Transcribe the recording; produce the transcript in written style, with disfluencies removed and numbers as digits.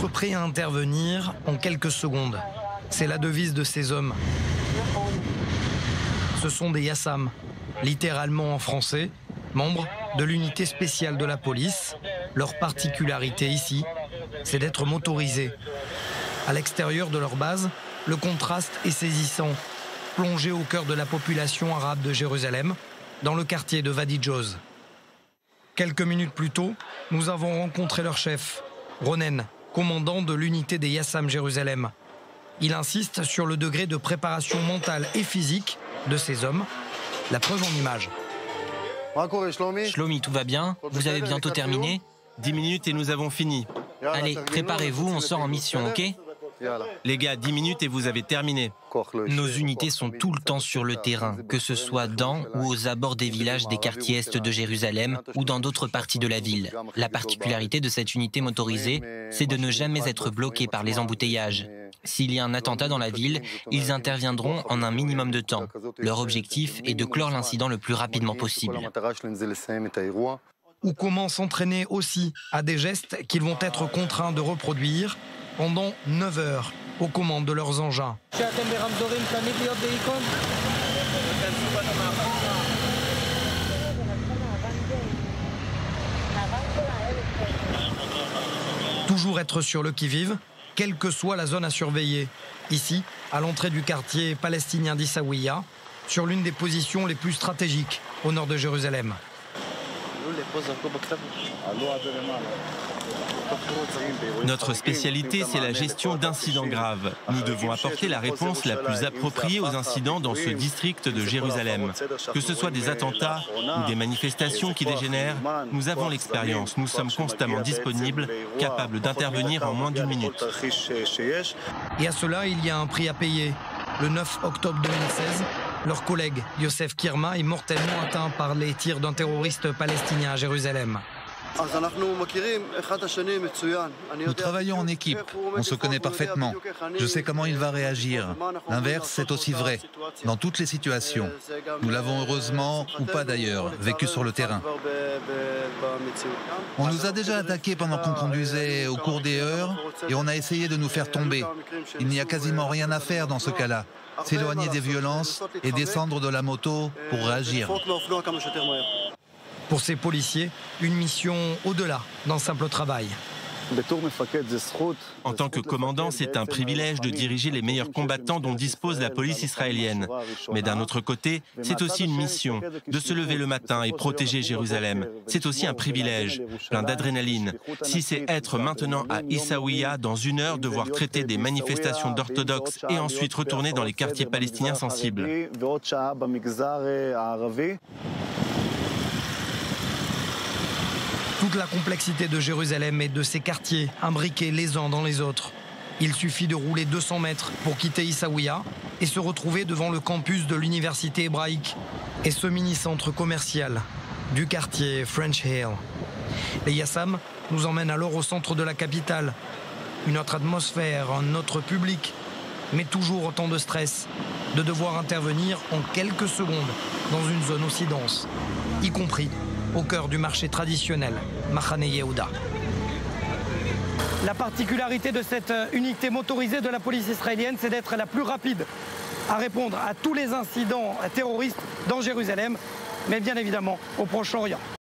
Être prêt à intervenir en quelques secondes, c'est la devise de ces hommes. Ce sont des Yassam, littéralement en français, membres de l'unité spéciale de la police. Leur particularité ici, c'est d'être motorisés. À l'extérieur de leur base, le contraste est saisissant. Plongés au cœur de la population arabe de Jérusalem, dans le quartier de Wadi Joz. Quelques minutes plus tôt, nous avons rencontré leur chef, Ronen, commandant de l'unité des Yassam Jérusalem. Il insiste sur le degré de préparation mentale et physique de ces hommes, la preuve en images. Shlomi, tout va bien? Vous avez bientôt terminé? 10 minutes et nous avons fini. Allez, préparez-vous, on sort en mission, ok? Les gars, 10 minutes et vous avez terminé. Nos unités sont tout le temps sur le terrain, que ce soit dans ou aux abords des villages des quartiers est de Jérusalem ou dans d'autres parties de la ville. La particularité de cette unité motorisée, c'est de ne jamais être bloquée par les embouteillages. S'il y a un attentat dans la ville, ils interviendront en un minimum de temps. Leur objectif est de clore l'incident le plus rapidement possible. Ou comment s'entraîner aussi à des gestes qu'ils vont être contraints de reproduire pendant 9 heures aux commandes de leurs engins. Toujours être sur le qui-vive, quelle que soit la zone à surveiller. Ici, à l'entrée du quartier palestinien d'Issaouia, sur l'une des positions les plus stratégiques au nord de Jérusalem. Notre spécialité, c'est la gestion d'incidents graves. Nous devons apporter la réponse la plus appropriée aux incidents dans ce district de Jérusalem. Que ce soit des attentats ou des manifestations qui dégénèrent, nous avons l'expérience. Nous sommes constamment disponibles, capables d'intervenir en moins d'une minute. Et à cela, il y a un prix à payer. Le 9 octobre 2016, leur collègue Youssef Kirma est mortellement atteint par les tirs d'un terroriste palestinien à Jérusalem. Nous travaillons en équipe, on se connaît parfaitement. Je sais comment il va réagir. L'inverse, c'est aussi vrai, dans toutes les situations. Nous l'avons heureusement, ou pas d'ailleurs, vécu sur le terrain. On nous a déjà attaqués pendant qu'on conduisait au cours des heures et on a essayé de nous faire tomber. Il n'y a quasiment rien à faire dans ce cas-là. S'éloigner des violences et descendre de la moto pour réagir. Pour ces policiers, une mission au-delà d'un simple travail. En tant que commandant, c'est un privilège de diriger les meilleurs combattants dont dispose la police israélienne. Mais d'un autre côté, c'est aussi une mission, de se lever le matin et protéger Jérusalem. C'est aussi un privilège, plein d'adrénaline. Si c'est être maintenant à Issaouia, dans 1 heure, devoir traiter des manifestations d'orthodoxes et ensuite retourner dans les quartiers palestiniens sensibles. Toute la complexité de Jérusalem et de ses quartiers, imbriqués les uns dans les autres. Il suffit de rouler 200 mètres pour quitter Issaouia et se retrouver devant le campus de l'université hébraïque et ce mini-centre commercial du quartier French Hill. Les Yassam nous emmènent alors au centre de la capitale. Une autre atmosphère, un autre public, mais toujours autant de stress, de devoir intervenir en quelques secondes dans une zone aussi dense, y compris au cœur du marché traditionnel, Machane Yehuda. La particularité de cette unité motorisée de la police israélienne, c'est d'être la plus rapide à répondre à tous les incidents terroristes dans Jérusalem, mais bien évidemment au Proche-Orient.